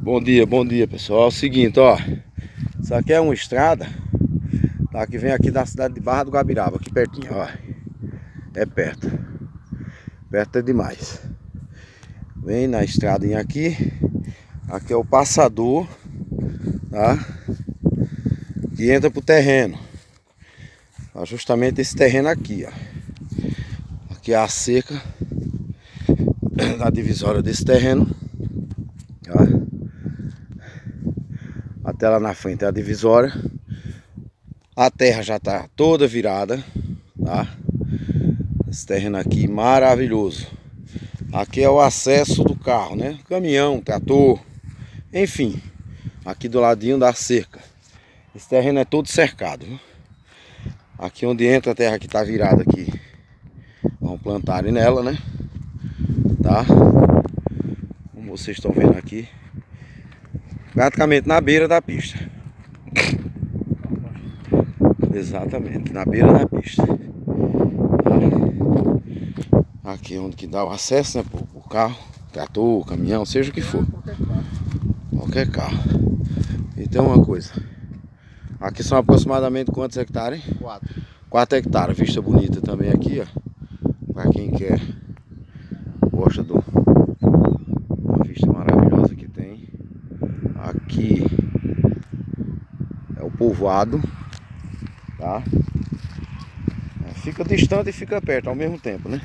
Bom dia pessoal. É o seguinte, ó. Isso aqui é uma estrada, tá? Que vem aqui da cidade de Barra do Guabiraba, aqui pertinho, ó. É perto. Perto é demais. Vem na estradinha aqui. Aqui é o passador, tá? Que entra pro terreno. Ó, justamente esse terreno aqui, ó. Aqui é a cerca da divisória desse terreno, ó. Até lá na frente é a divisória. A terra já tá toda virada, tá? Esse terreno aqui maravilhoso. Aqui é o acesso do carro, né? Caminhão, trator, enfim. Aqui do ladinho da cerca. Esse terreno é todo cercado, viu? Aqui onde entra a terra que tá virada aqui, vamos plantar nela, né? Tá? Como vocês estão vendo aqui, praticamente na beira da pista. Exatamente, na beira da pista. Aqui é onde que dá o acesso, né? Pro carro, trator, caminhão, seja o que for. Qualquer carro. Então uma coisa. Aqui são aproximadamente quantos hectares? 4 hectares. Vista bonita também aqui, ó. Para quem quer, gosta do uma vista maravilhosa que tem. Aqui é o povoado, tá? Fica distante e fica perto ao mesmo tempo, né?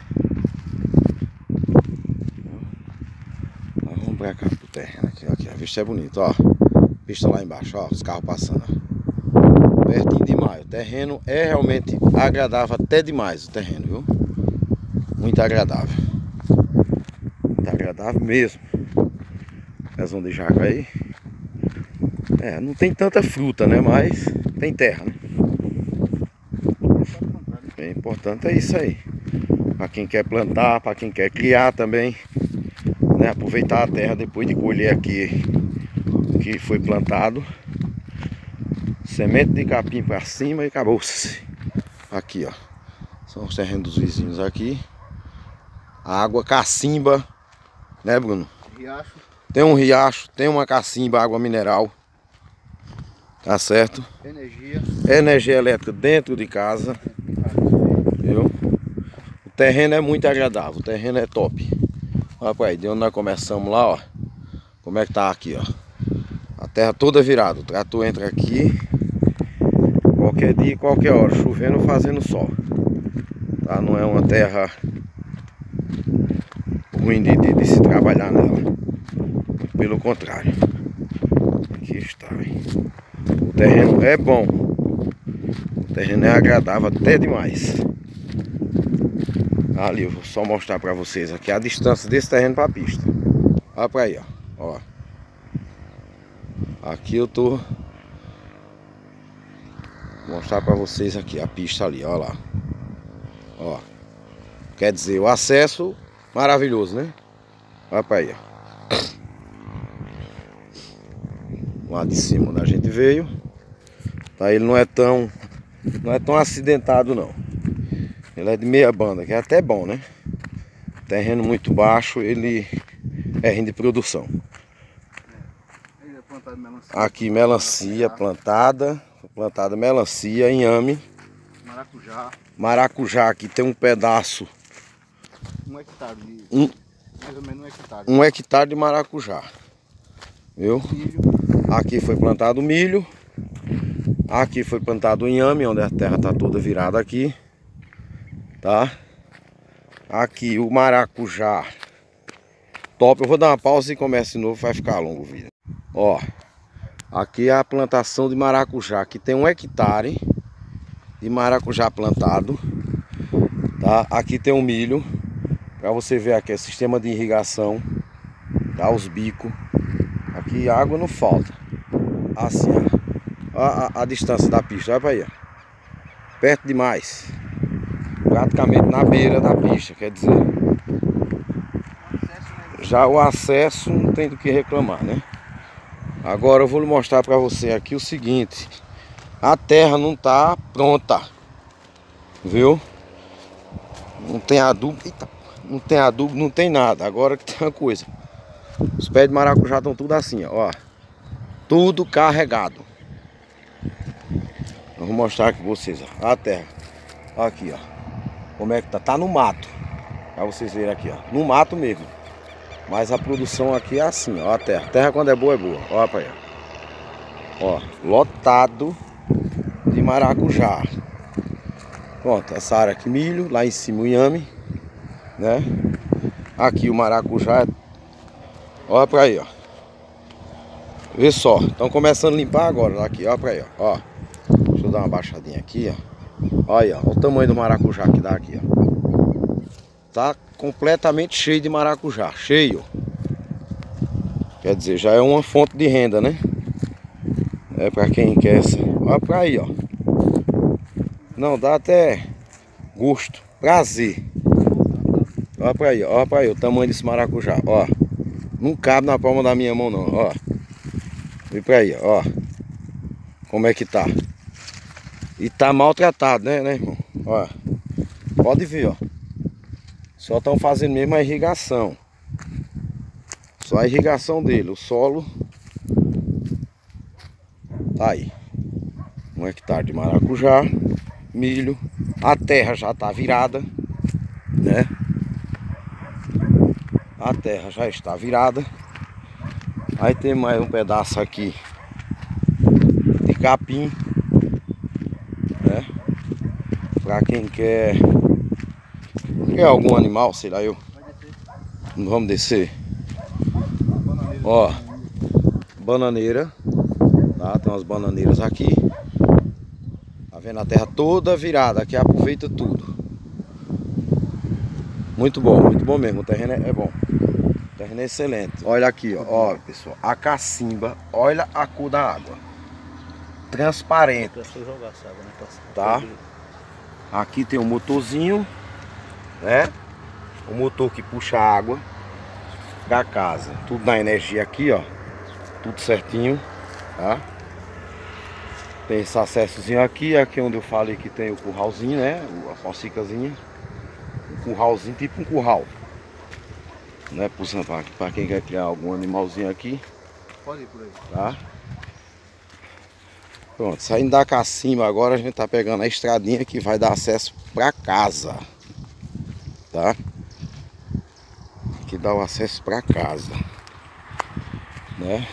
Vamos pra cá pro terreno. Aqui, a vista é bonita, ó. Pista lá embaixo, ó. Os carros passando, ó. Pertinho demais. O terreno é realmente agradável, até demais o terreno, viu? Muito agradável. Muito agradável mesmo. Pezão de jaca aí. É, não tem tanta fruta, né? Mas tem terra, né? É importante é isso aí. Para quem quer plantar, para quem quer criar também, né? Aproveitar a terra depois de colher aqui o que foi plantado. Semente de capim para cima e acabou-se. Aqui, ó. São os terrenos dos vizinhos aqui. A água cacimba, né, Bruno? Riacho. Tem um riacho, tem uma cacimba, água mineral. Tá certo? Energia. Energia elétrica dentro de casa. Viu? O terreno é muito agradável, o terreno é top. Olha pra aí, de onde nós começamos lá, ó. Como é que tá aqui, ó. A terra toda virada, o trator entra aqui qualquer dia, qualquer hora, chovendo ou fazendo sol. Tá? Não é uma terra ruim de se trabalhar nela. Pelo contrário. Aqui está, hein? O terreno é bom. O terreno é agradável até demais. Ali, eu vou só mostrar pra vocês aqui a distância desse terreno pra pista. Olha pra aí, ó. Aqui eu tô... Vou mostrar pra vocês aqui a pista ali, ó lá. Ó. Quer dizer, o acesso maravilhoso, né? Olha pra aí, ó. Lá de cima onde a gente veio. Tá, ele não é tão acidentado não. Ele é de meia banda, que é até bom, né? Terreno muito baixo, ele é ruim de produção. Ele é plantado melancia. Aqui melancia plantada melancia, inhame. Maracujá. Maracujá, aqui tem um pedaço. 1 hectare de... mais ou menos 1 hectare. 1 hectare de maracujá. Viu? Milho. Aqui foi plantado milho. Aqui foi plantado inhame, onde a terra tá toda virada aqui. Tá? Aqui o maracujá. Top. Eu vou dar uma pausa e começo de novo, vai ficar longo o vídeo. Ó. Aqui é a plantação de maracujá. Aqui tem 1 hectare de maracujá plantado. Tá? Aqui tem um milho. Pra você ver aqui, é sistema de irrigação. Tá? Os bicos. Aqui água não falta. Assim, ó. A distância da pista. Olha pra aí, ó. Perto demais. Praticamente na beira da pista, quer dizer. Já o acesso não tem do que reclamar, né? Agora eu vou lhe mostrar pra você aqui o seguinte. A terra não tá pronta. Viu? Não tem adubo. Eita, não tem adubo, não tem nada. Agora que tem uma coisa. Os pés de maracujá estão tudo assim, ó. Tudo carregado. Eu vou mostrar aqui pra vocês, ó. A terra. Aqui, ó. Como é que tá? Tá no mato. Pra vocês verem aqui, ó. No mato mesmo. Mas a produção aqui é assim, ó. A terra. A terra quando é boa, é boa. Ó pra aí, ó. Ó, lotado de maracujá. Pronto, essa área aqui, milho. Lá em cima o inhame, né? Aqui o maracujá. Olha pra aí, ó. Vê só. Estão começando a limpar agora. Aqui, ó pra aí, ó. Deixa eu dar uma baixadinha aqui, ó. Olha, ó, o tamanho do maracujá que dá aqui, ó. Tá completamente cheio de maracujá. Cheio. Quer dizer, já é uma fonte de renda, né? É pra quem quer. Olha pra aí, ó. Não, dá até gosto, prazer. Olha pra aí, ó. Olha pra aí o tamanho desse maracujá, ó. Não cabe na palma da minha mão não, ó. Vê pra aí, ó. Como é que tá. E tá maltratado, né, irmão? Ó. Pode ver, ó. Só estão fazendo mesmo a irrigação. Só a irrigação dele. O solo tá aí. 1 hectare de maracujá, milho. A terra já tá virada, né? A terra já está virada. Aí tem mais um pedaço aqui de capim, né? Pra quem quer algum animal, sei lá eu. Vamos descer. Ó, bananeira, tá? Tem umas bananeiras aqui. Tá vendo a terra toda virada, aqui aproveita tudo. Muito bom mesmo, o terreno é bom. O terreno é excelente. Olha aqui, ó, pessoal, a cacimba, olha a cor da água. Transparente. Tá? Aqui tem um motorzinho, né? O motor que puxa a água da casa. Tudo na energia aqui, ó. Tudo certinho, tá? Tem esse acessozinho aqui. Aqui onde eu falei que tem o curralzinho, né? A falsicazinha. Um curralzinho, tipo um curral, né? Pra quem quer criar algum animalzinho aqui. Pode ir por aí. Tá? Pronto, saindo da cacimba agora a gente tá pegando a estradinha que vai dar acesso pra casa. Tá? Que dá o acesso pra casa, né?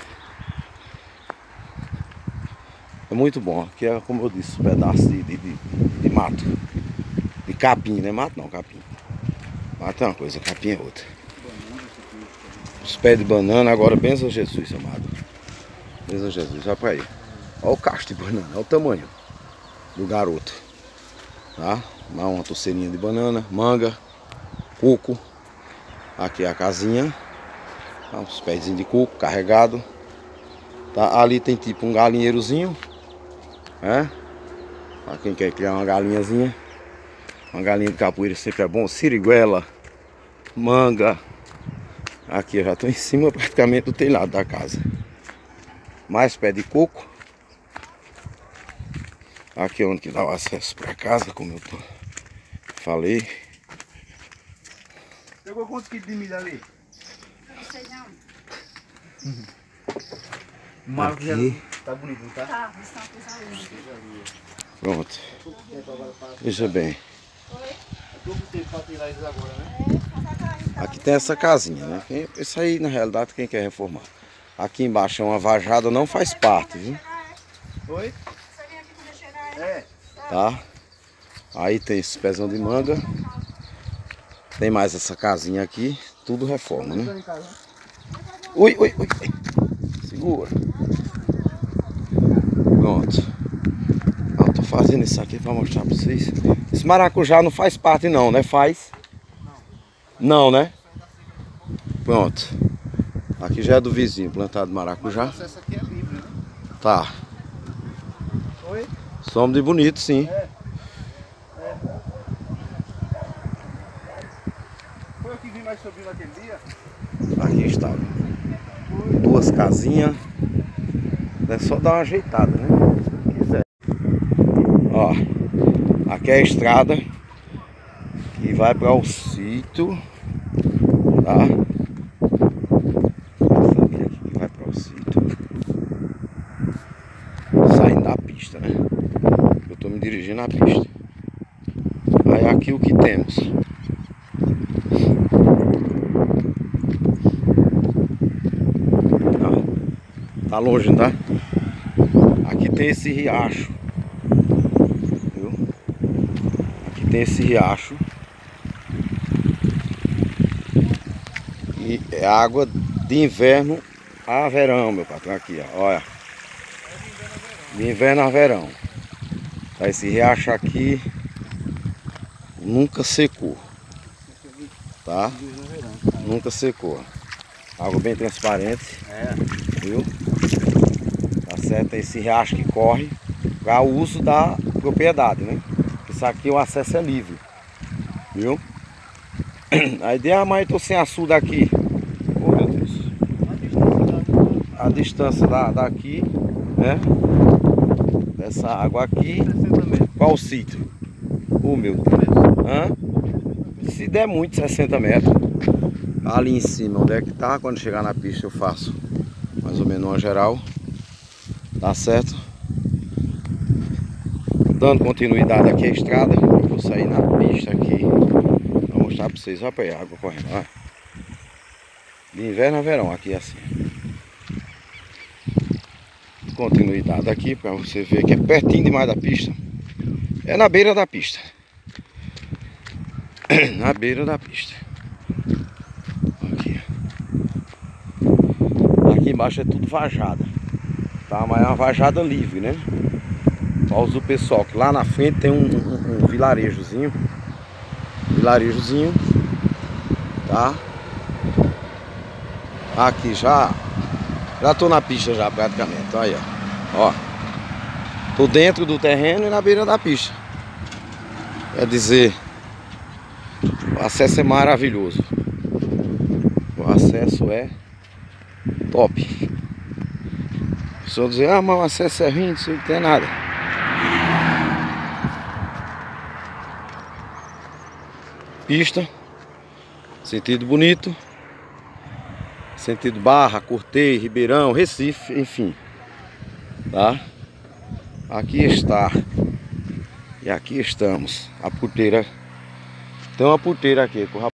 É muito bom. Aqui é, como eu disse, um pedaço de mato. De capim, né? Mato não, capim. Mato é uma coisa, capim é outra. Os pés de banana, agora benção Jesus, amado. Benção Jesus, olha pra aí. Olha o cacho de banana, olha o tamanho do garoto. Tá? Uma torceirinha de banana, manga, coco. Aqui é a casinha. Tá? Os pezinhos de coco carregado. Tá? Ali tem tipo um galinheirozinho, né? Pra quem quer criar uma galinhazinha. Uma galinha de capoeira sempre é bom. Siriguela, manga. Aqui eu já estou em cima praticamente do telhado da casa. Mais pé de coco. Aqui é onde que dá o acesso para casa, como eu falei. Pegou quantos quilos de milho ali? Não sei não. O maracujá Aqui. tá bonito, não tá? Tá, estão pisando. Pronto. Veja bem. Pouco tempo pra tirar eles agora, né? Aqui tem essa casinha, né? Isso aí, na realidade, quem quer reformar. Aqui embaixo é uma vajada, não faz parte, viu? Oi? Você vem aqui quando chegar aí? É. Tá? Aí tem esse pezão de manga. Tem mais essa casinha aqui. Tudo reforma, né? Ui, ui, ui. Segura. Pronto. Eu tô fazendo isso aqui pra mostrar pra vocês. Esse maracujá não faz parte não, né? Faz? Não, né? Pronto. Aqui já é do vizinho, plantado maracujá. O acesso aqui é livre, né? Tá. Oi? Somos de bonito, sim. Foi eu que vim mais subindo naquele dia? Aqui está. Duas casinhas. É só dar uma ajeitada, né? Se quiser. Ó. Aqui é a estrada que vai para o sítio. Tá? hoje na pista. Aí aqui o que temos? Tá longe, não tá? Aqui tem esse riacho, viu? Aqui tem esse riacho. E é água de inverno a verão, meu patrão. Aqui, ó, olha. De inverno a verão. Tá, esse riacho aqui nunca secou, tá? Nunca secou. Água bem transparente, viu? Tá certo? Esse riacho que corre para o uso da propriedade, né? Isso aqui o acesso é livre, viu? Aí de mãe, tô sem açude aqui. Oh, meu Deus. A distância daqui, né? Dessa água aqui. Qual o sítio? Oh, meu Deus. Hã? Se der muito, 60 metros. Ali em cima, onde é que tá? Quando chegar na pista eu faço mais ou menos uma geral. Tá certo? Dando continuidade aqui à estrada. Eu vou sair na pista aqui. Vou mostrar pra vocês. Olha pra aí, a água correndo. Olha. De inverno a verão aqui é assim. Continuidade aqui pra você ver que é pertinho demais da pista. É na beira da pista. Na beira da pista. Aqui. Aqui embaixo é tudo vajada. Tá? Mas é uma vajada livre, né? Para uso do pessoal. Que lá na frente tem um vilarejozinho. Vilarejozinho. Tá? Aqui já tô na pista já praticamente. Aí, ó. Ó. Tô dentro do terreno e na beira da pista. Quer dizer, o acesso é maravilhoso. O acesso é top. Só dizer, ah, mas o acesso é ruim, não tem nada. Pista, sentido bonito, sentido Barra, Cortei, Ribeirão, Recife, enfim. Tá? Aqui está. E aqui estamos. A puteira. Tem uma puteira aqui com o rapaz.